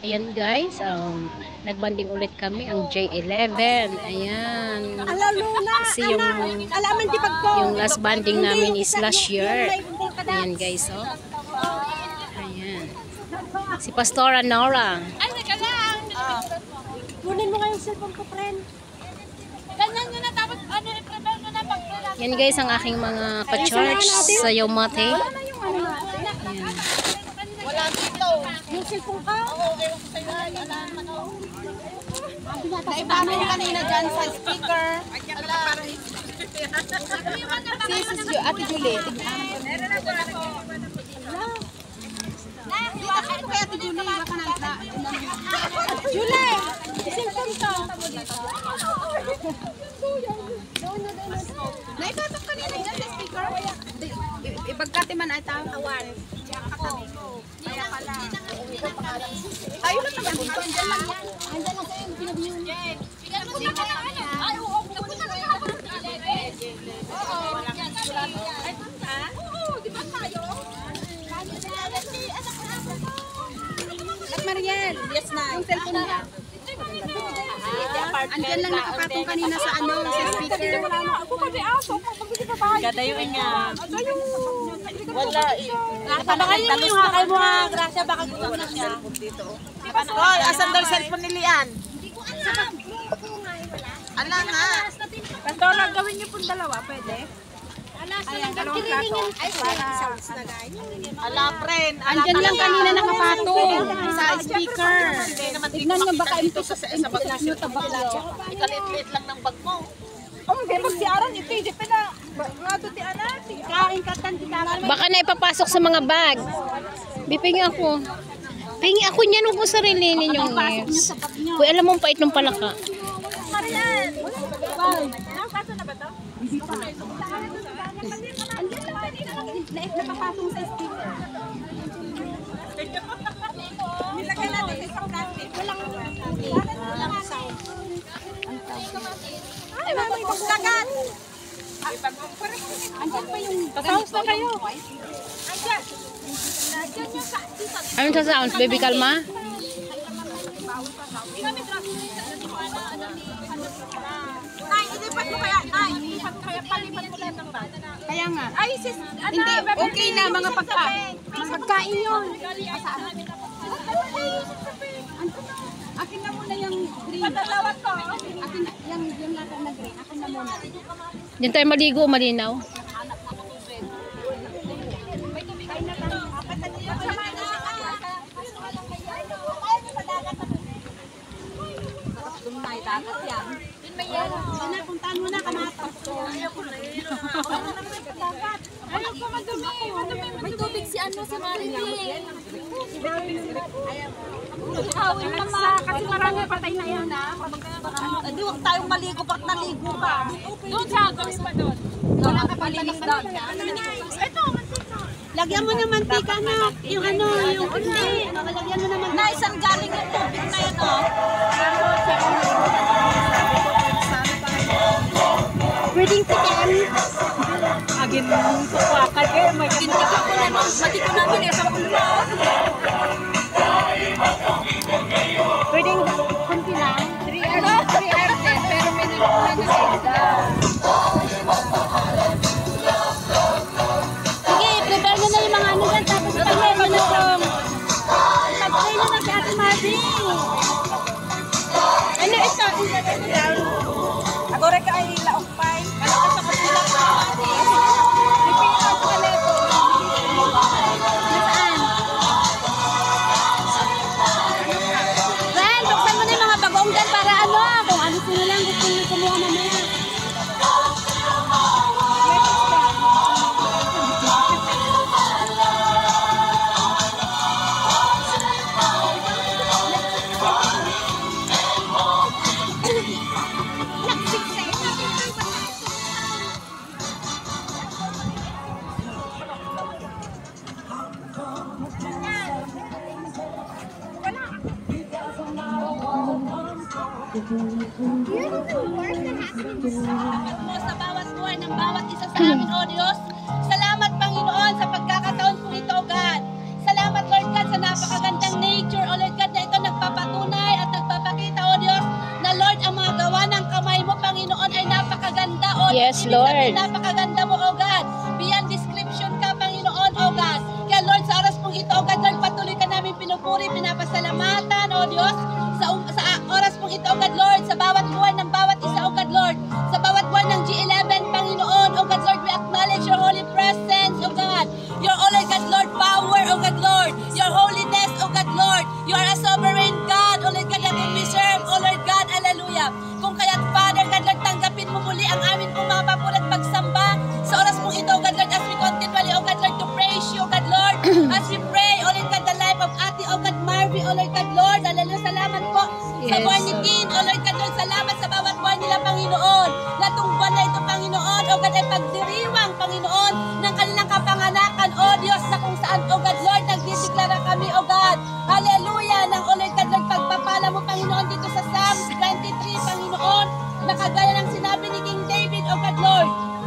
Ayan guys, nagbanding ulit kami ang J11. Ayan. Kasi yung last banding namin is last year. Ayan guys, oh. Ayan. Si Pastora Nora. Ay, naka lang. Kunin mo nga yung cellphone ko, friend. Ganyan nyo na, tapos ano, i-prepare mo na pag-relax. Yan guys, ang aking mga ka-church sa Yomate. Ayan. Wala dito. Yung cellphone ka? Oo, okay. Naibano yung kanina dyan sa speaker. Si Ate Julie. Meron na ba ako? Dito ka kay Ate Julie. Baka nang Julie! Cellphone ka. Naipatok kanina dyan sa speaker. Ibagkati man ay tawan. Kaya pala. Tayo lang naman dito. Andyan lang yan. Andyan lang sa'yo. Pinabiyong. Bigyan mo na ka ano. Ay, oo. Napunta na ako. Oo. Ay, punta? Oo. Di ba tayo? At Mariel. Yes na. Yung cellphone niya. Andyan lang nakapatong kanina sa ano, sa speaker. Ako kasi aso. Gadayuin nga. Wala eh. Baka yung hakal mo nga, Gracia, baka gusto na siya. Hoy, asan daw cellphone ni Lian? Hindi ko alam. Ala nga. Pastor, gawin niyo pong dalawa, pwede? Ayan, dalawang plato. Ala, friend. Andyan lang kanina nakapatong sa speaker. Tignan nyo baka ito sa bag nyo tabak lang. Ikalit-lit lang ng bag mo. Oh, hindi magsiaran ito, hindi pa na. Nga ti anak, kain ka tan di naman. Baka na ipapasok sa mga bag. Bipingi ako. Pingi ako niyan kung sarili ninyong nerves. Uy, alam mo pait ng palaka. Marian. Nakapato na ba to? Hindi pa. Andyan lang kanina nakapatong sa speaker. Nilagay natin sa isang plastic. Walang sound. Ay, mami, magsagat! Andyan pa yung... Pasaos na kayo. Andyan! Andyan yung sa... Ano sa sounds? Baby, kalma? Nay, ilipat mo kaya, Nay. Ilipat mo kaya, palipat mo lahat ng bag. Kaya nga. Ay, sis, ano, hindi, okay na, mga pagkain. Pagkain yun. Akin na muna yung green. Padalawat ko. Akin na, yung lahat na green. Akin na muna. Diyan tayo maligo, malinaw. Dagat yan. Puntahan mo na, kamatap ko. Ayaw ko madumi. May tubig si ano, si Marilie. Awin mama. Kasi marami patay na yan na. Hindi, huwag tayong maligo pag naligo ka. Doon sa gawin pa doon. Wala ka palinis doon. Ito, mantika. Lagyan mo ng mantika na. Yung ano, yung hindi. Lagyan mo ng mantika. Na isang galing yung tubig na yan, oh. Pwedeng tikaan. Agin mo ko akal eh. Ginti ko na nung mati ko namin eh. Sa pulo. Pwedeng kunti lang. 3 hours. 3 hours din. Pero may nilikunan na sila. Sige, prepare mo na yung mga ano dyan. Tapos prepare mo na itong pag-try na si Ate Marvin. Ano ito? Ako rin ka ay laokpay. Malakas sa kapila ka. Pipilihan ko na ito. Nasaan? Ren, buksan mo na yung mga bagong dyan para ano, kung ano sino lang gusto nyo kumuha mamaya. mo sa bawat buhay ng bawat isa sa amin, O Diyos. Salamat, Panginoon, sa pagkakataon po ito, O God. Salamat, Lord God, sa napakagandang nature, O Lord God, na ito Lord. Napakaganda mo, O God. Beyond description ka, Panginoon, O God. Kaya Lord, sa oras pong ito, O God, Lord, patuloy ka namin pinupuri, pinapasalamatan, O Diyos, sa oras pong ito, O God, Lord, sa bawat buwan ng bawat isa, O God, Lord, sa bawat buwan ng G11, Panginoon, O God, Lord, we acknowledge your holy presence, O God, your, O Lord, God, Lord, power, O God, Lord, your holiness, O God, Lord, you are a sovereign God, O Lord, God, whom we serve, O Lord, God, hallelujah. Kung kaya't, Father, God, Lord, tanggapin mo muli ang amin pong mga papuri at pagsamba sa oras pong ito, O God, Lord, as we continually, O God, Lord, to praise you, O God, Lord, as we pray, O Lord, God, the life of Ate, O God, Marvy, O Lord, God, Lord, hallelujah, salamat po sa buwan ni Tin, O Lord, God, Lord, salamat sa bawat buwan nila, Panginoon, latong buwan na ito, Panginoon, O God, ay pagdiriwang, Panginoon, ng kanilang kapanganakan, O Diyos, na kung saan, O God, Lord, nagdideklara kami, O God, hallelujah, ng, O Lord, God, Lord, pagpapala mo, Panginoon, dito sa Psalms 23, Panginoon, na kagaya ng sinabi ni King David, O God, Lord,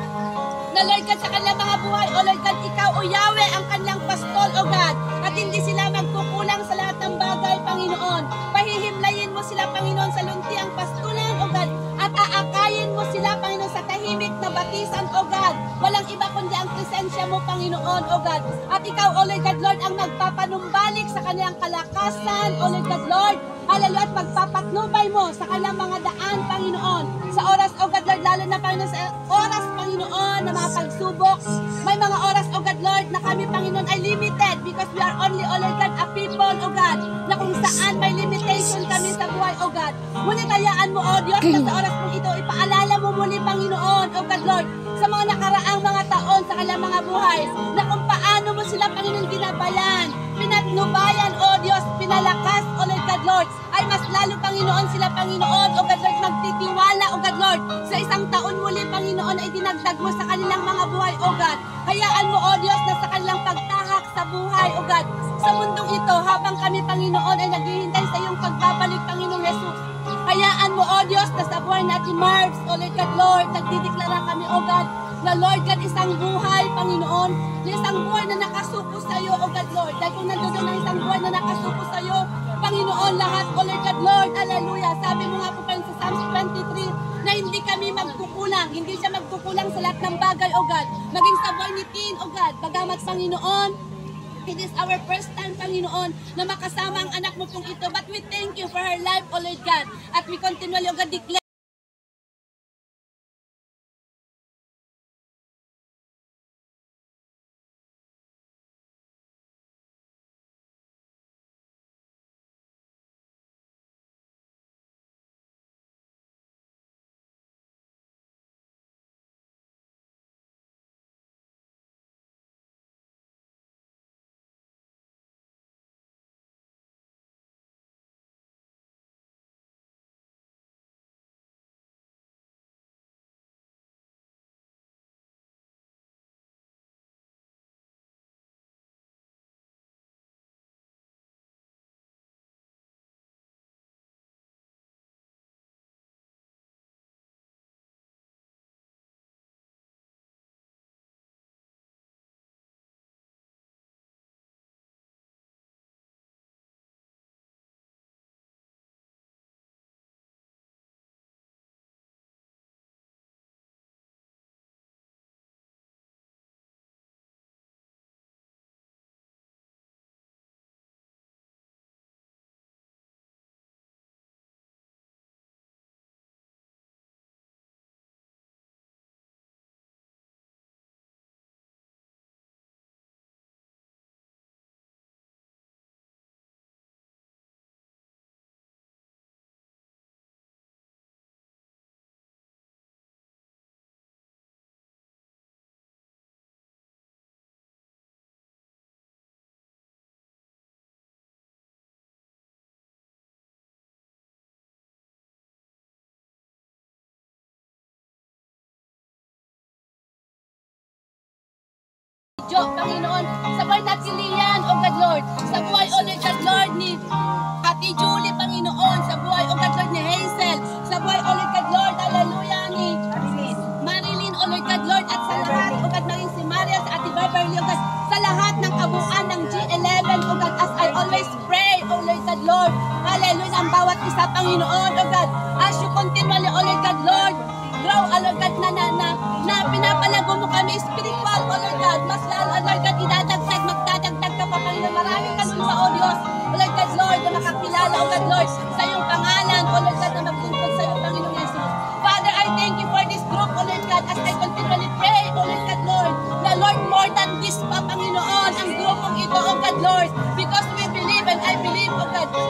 na Lord God, sa kanilang mga buhay, O Lord God, ikaw, O Yahweh, ang kanilang pastol, O God, at hindi sila magkukulang sa lahat ng bagay, Panginoon. Pahihimlayin mo sila, Panginoon, sa luntiang pastulan, O God, at aakayin mo sila, Panginoon, sa tahimik na batisan, O God. Walang iba kundi ang presensya mo, Panginoon, O God. At ikaw, O Lord God, Lord, ang magpapanumbalik sa kanilang kalakasan, O Lord God, Lord, hallelujah, at magpapatnubay mo sa kanilang mga daan, Panginoon. Sa oras, O God, Lord, lalo na, Panginoon, sa oras, Panginoon, na mga pagsubok. May mga oras, O God, Lord, na kami, Panginoon, ay limited because we are only, O Lord God, a people, O God, na kung saan may limitation kami sa buhay, O God. Ngunit hayaan mo, O Diyos, na sa oras mong ito, ipaalala mo muli, Panginoon, O God, Lord, sa mga nakaraang mga taon sa kanilang mga buhay, na kung paano mo sila, Panginoon, ginabayan, pinatnubayan, O Diyos, pinalakas, O Lord God, Lord, ay mas lalo, Panginoon, sila, Panginoon, O God, Lord, magtitiwala, O God, Lord, sa isang taon muli, Panginoon, ay dinagdag mo sa kanilang mga buhay, O God. Hayaan mo, O Diyos, na sa kanilang pagtahak sa buhay, O God, sa mundong ito, habang kami, Panginoon, ay naghihintay sa iyong pagbabalik, Panginoong Jesus. Hayaan mo, O Diyos, na sa buhay natin, Marbs, O Lord God, Lord, nagdideklara kami, O God, na Lord God, isang buhay, Panginoon, na isang buhay na nakasuko sa iyo, O God, Lord. Dahil kung nandoon na isang buhay na nakasuko sa iyo, Panginoon, lahat, O Lord God, Lord, hallelujah. Sabi mo nga po sa Psalms 23, na hindi kami magkukulang, hindi siya magkukulang sa lahat ng bagay, O God. Maging sa buhay ni Tin, O God, bagamat, Panginoon, it is our first time, Panginoon, na makasama ang anak mo pong ito. But we thank you for her life, O Lord God. At we continually, O God, declare Panginoon, sa buhay natin Lian, O God Lord, sa buhay, O Lord God Lord, ni Ate Julie, Panginoon, sa buhay, O God Lord, ni Hazel, sa buhay, O Lord God Lord, hallelujah, ni Marilyn, O Lord God Lord, at sa lahat, O God, maging si Maria, sa Ate Beverly, O God, sa lahat ng kabuuan ng G11, O God, as I always pray, O Lord God Lord, hallelujah, ang bawat isa, Panginoon, O God, as you continually, O Lord God Lord, grow, O Lord God, na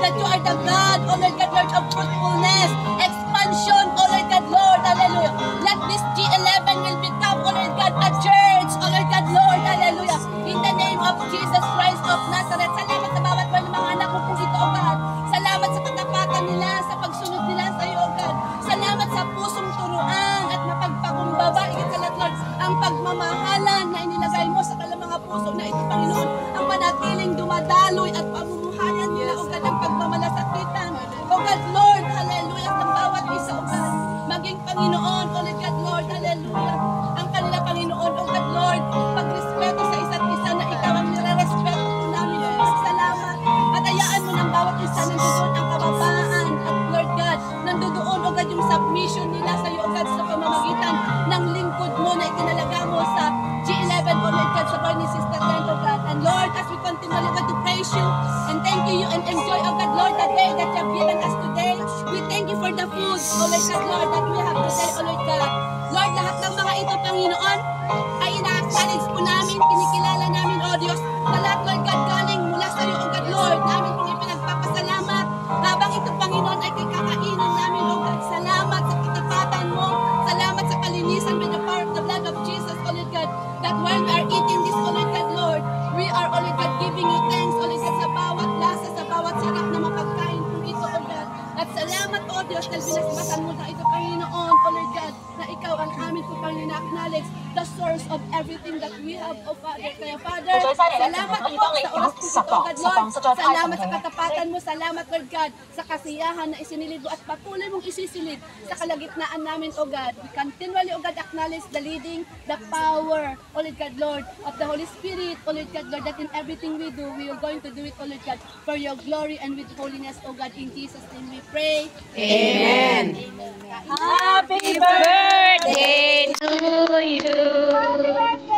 that you are the God, oh Lord God, Lord of fruitfulness, expansion, oh Lord God, Lord, hallelujah. Let this G11 will become, oh Lord God, a church, oh Lord God, Lord, hallelujah. In the name of Jesus Christ of Nazareth, salamat sa bawat one ng mga anak mo po ito, oh God. Salamat sa katapatan nila, sa pagsunod nila sa iyo, oh God. Salamat sa pusong turuan at mapagpakumbaba, higit sa lahat, Lord, ang pagmamahalan na inilagay mo sa kanilang mga puso na ito, Panginoon, ang manatiling dumadaloy at pamumuhayan nila, oh God, ang pagmamalasakitan, oh God, Lord, hallelujah, sa bawat isa, oh God, maging Panginoon, oh Lord God, Lord, hallelujah, ang kanila, Panginoon, oh God, Lord, pagrespeto sa isa't isa na ikaw ang nire-respeto po namin, oh, salamat, at ayaan mo ng bawat isa nandoon ang kababaan, at Lord God, nandoon, oh God, yung submission nila sa iyo, oh God, sa pamamagitan ng lingkod mo na itinalaga mo sa G11, oh Lord God, sa birth ni Sister Len, oh God. And Lord, as we continue, Lord God, to praise you and thank you and enjoy, oh God, Lord, the day that you have given us today. We thank you for the food, oh Lord God, Lord, that we have today, oh Lord God. Lord, lahat ng mga ito, Panginoon, ay ina-acknowledge po namin, kinikilala namin, oh Diyos, na lahat, Lord God, galing mula sa iyo, oh God, Lord, namin pong ipinagpapasalamat. Habang ito, Panginoon, ay kakainan namin, oh God, salamat sa katapatan mo, salamat sa kalinisan with the power of the blood of Jesus, oh Lord God, that while we are eating this, oh Lord God, Lord, we are, oh Lord God, giving you thanks, oh Lord God, sa bawat lasa, sa bawat sarap na mapagkain po ito, oh God. At salamat, oh Diyos, dahil binasbatan mo na ito, Panginoon, oh Lord God, na ikaw ang amin po pang ina-acknowledge the source of everything that we have, oh Father. Kaya, Father, salamat po sa oras po ito, oh God, Lord. Salamat sa katapatan mo, salamat, Lord God, sa kasiyahan na isinilid mo at patuloy mong isisilid sa kalagitnaan namin, oh God. We continually, oh God, acknowledge the leading, the power, oh Lord God, Lord, of the Holy Spirit, oh Lord God, Lord, that in everything we do, we are going to do it, oh Lord God, for your glory and with holiness, oh God. In Jesus' name we pray. Amen. Happy Birthday to you.